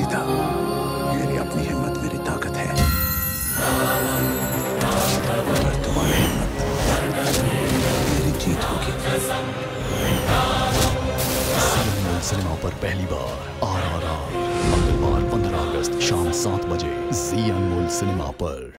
सीधा। मेरी अपनी हिम्मत मेरी ताकत है। अगर तुम्हारी हिम्मत मेरी जीत होगी। सिनेमा पर पहली बार RRR मंगलवार 15 अगस्त शाम 7 बजे जी अनमोल सिनेमा पर।